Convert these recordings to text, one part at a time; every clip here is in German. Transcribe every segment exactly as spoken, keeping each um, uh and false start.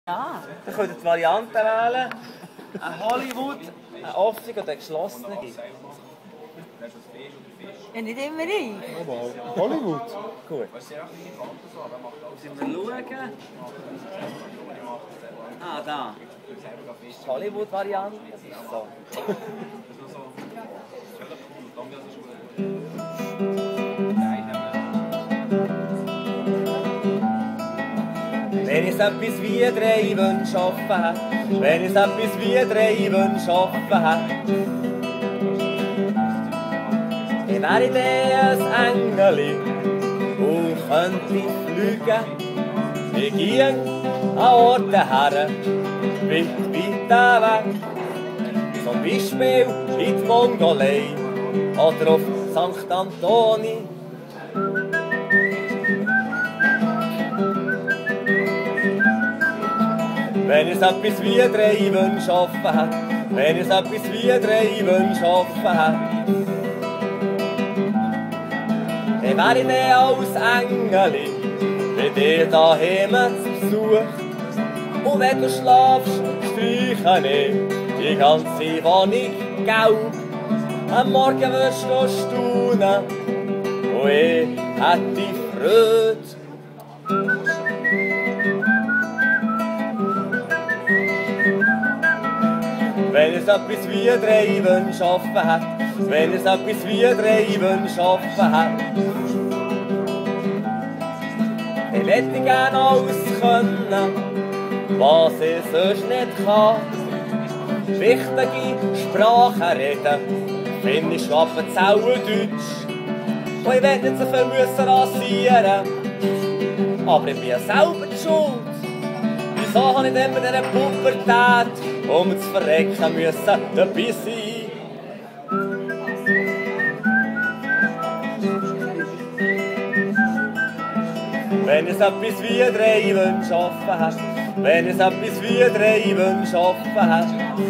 Ja. Dann könnt ihr die Varianten wählen. Ein Hollywood, ein offener oder ein geschlossener. Ja, nicht immer ich. Aber Hollywood. Gut. Müssen wir schauen. Ah, da. Das ist die Hollywood-Variante. So. Wenn ich etwas wie drei Wünsche offen hätte, wenn ich etwas wie drei Wünsche offen hätte, dann wäre ich dann ein Engel und könnte fliegen. Ich ging an Orte her, weit, weit weg. Zum Beispiel in die Mongolei oder auf Sankt Antoni. Wenn ich etwas wie drei Wünsche offen hätte, wenn ich etwas wie drei Wünsche offen hätte, dann wäre ich dann als Engel bei dir daheim zu Besuch. Und wenn du schlafst, streiche ich die ganze Wohnung gelb. Am Morgen wirst du staunen und ich hätte Freude. Wenn es etwas wie drei Wünsche offen hat, wenn es etwas wie drei Wünsche offen hat, dann hätte ich gerne alles können, was ich sonst nicht kann. Wichtige Sprachen reden, Finnisch, Appenzell und Deutsch. Und ich will nicht so viel müssen rasieren, aber ich bin ja selber die Schuld. Wieso habe ich denn mit dieser Pubertät, um zu verrecken müssen, dabei sein? Wenn es etwas wie drei Wünsche offen hat, wenn es etwas wie drei Wünsche offen hat,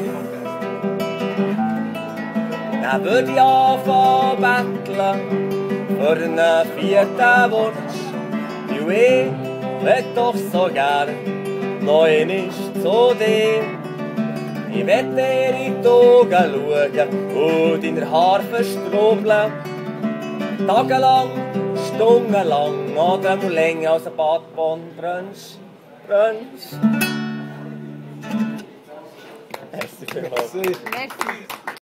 dann würde ich anfangen betteln für einen vierten Wunsch. Weil ich will doch so gern noch einmal zu dir. Ich will dir in die Augen schauen und deine Haare verstrubeln. Tagelang, stundenlang oder mal länger als ein Badbombenbrunch. Brunch. Merci vielmals. Merci.